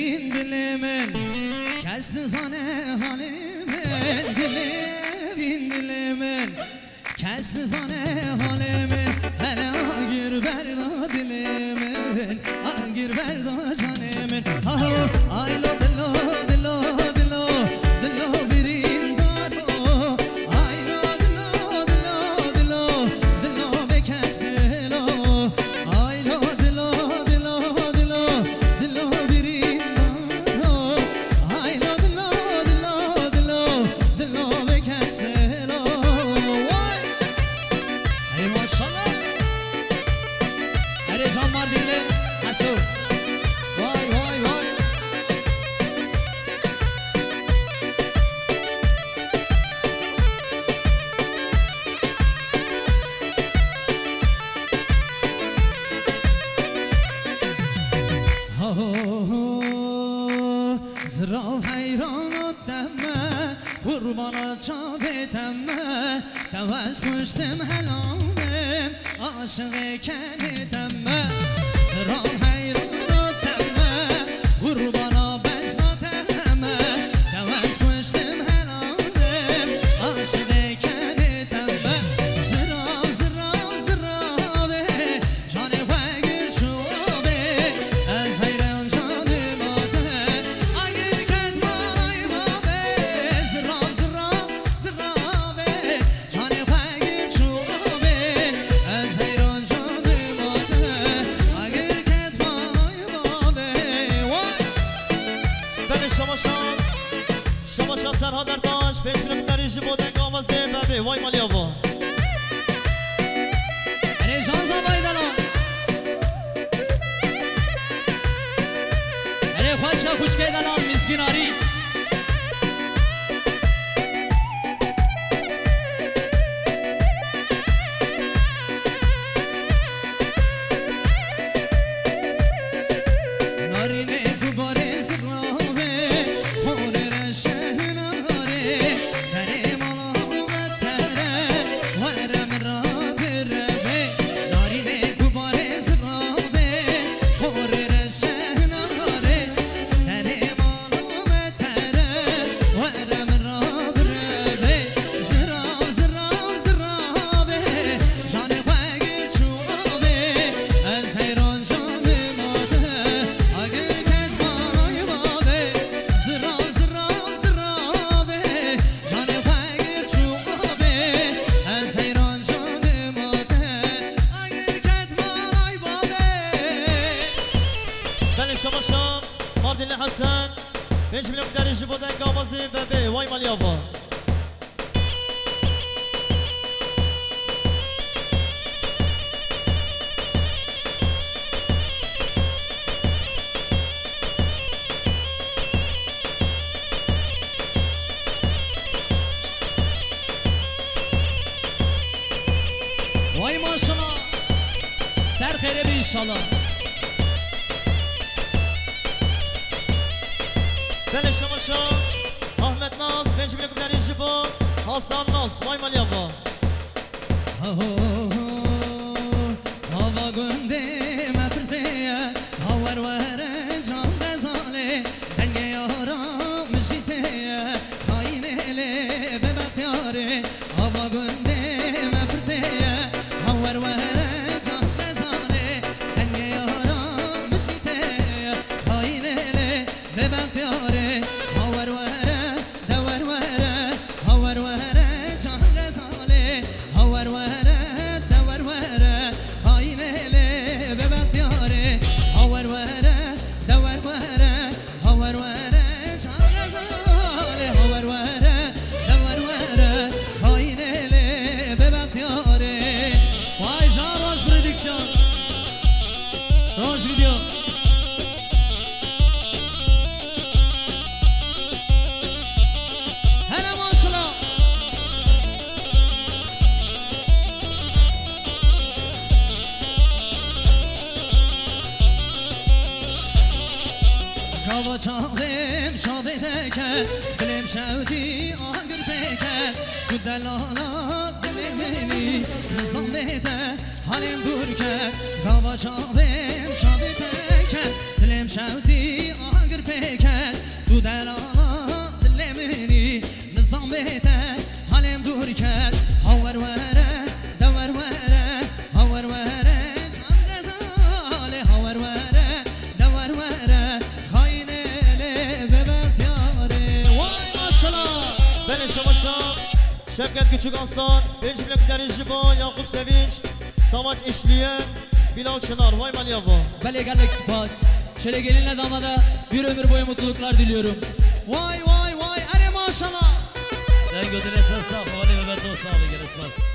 برین دل من کس نزانه حال من بین دل من کس نزانه حال من هلا آگیر بردا دل من آگیر بردا جان من آیلو دلو دلو دلو دلو برین دارو آیلو دلو دلو دلو دلو به کس دلو آیلو دلو دلو دلو دلو برین دارو آیلو دلو دلو دلو دلو به کس دلو ای ماشالله اره جان مردیله حسو وای وای وای زرا حیرانات دمه قربانا چابه دمه دوز کشتم هلامم عاشق کنه دمه زرا حیرانات دمه قربانا بجنا دمه دوز کشتم هلامم عاشق کنه دمه زرا زرا زرا به جان وگر شوابه از حیران جان ماده اگر کد مای بابه زرا زرا زرا به جان وگر شوابه از حیران جان ماده اگر کد مای بابه بله شما شان سرها در تاش پیش میرم در ایشی بودن آوازه ببه وای مالی آوا اره جان زبای دلان اره خوشکه خوشکه دلان مسکیناری نارینه دوباره زرابه خونه رشه ناره تره مالا بتره ورم را بربه نارینه دوباره زرابه خونه رشه ناره تره مالا بتره ورم را بربه زرا زرا زرابه جان وگر چوبه از حیران جان ماده اگر کد مای بابه زرا زرا زرابه جان وگر چوبه از حیران جان ماده اگر کد مای بابه بله شما شان ماردین حسن پیش میرم در ایشی بودن آوازه ببه وای مالی آوا وای ماشالله سر خیره بی انشالله بله شما شان احمد ناز پیش میرم در ایشی بود حسن ناز وای مالی آوا هوا گنده مپرده هاور وره جان غزاله دنگ یارا مجیده خاینه له به بختیاره هوا گنده مپرده هاور وره جان غزاله دنگ یارا مجیده خاینه له به بختیاره هاور وره دور وره هاور وره جان غزاله هاور وره دور وره خاینه له به بختیاره هاور وره دور وره هاور وره جان غزاله هاور وره دور وره خاینه له به بختیاره وای جان راش پرودکسیون راش ویدیو هلا ماشالله کاوا چاقم شابه تکه دلم شودی آگر تکه تو دلالا دل منی نظام بده حالم دور که کاوا چاقم شابه تکه دلم شودی آگر Şamaşa Şevket Küçük Aslan Bencimlikleri Jibo Yakup Sevinç Savaş İşliyen Bilal Çınar Vay Malyavo Bale geldik spas. Şöyle gelinle damada bir ömür boyu mutluluklar diliyorum. Vay vay vay ere maşallah. Ben götüne tasavvuf, hadi ve ben dostum abi, gelesmez.